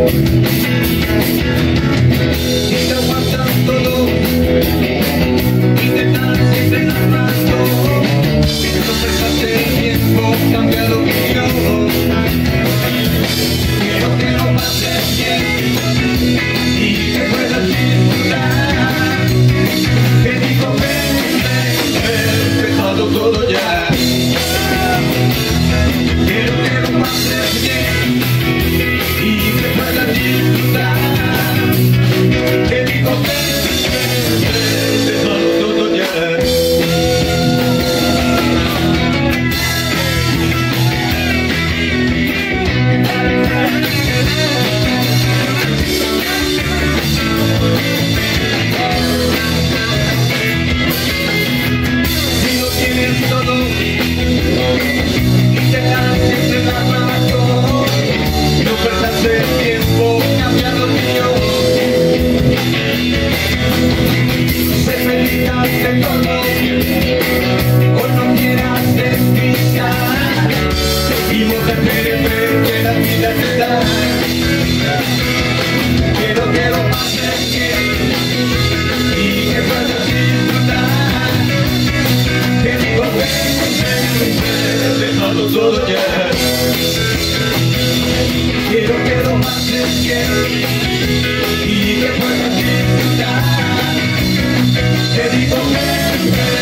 Y te aguantas todo, intentas siempre dar más. Pero pasaste el tiempo, cambia la opinión. Quiero que lo pases bien y que puedas disfrutar. Que digo he empezado todo ya. Quiero que lo pases bien y que puedas disfrutar. Que digo he empezado todo ya. Hoy no quieras despistar y vos espéreme que la vida te da. Quiero que lo pases bien y que puedas disfrutar. Que digo he dejado todo ya. Quiero que lo pases bien y que puedas disfrutar. Te digo que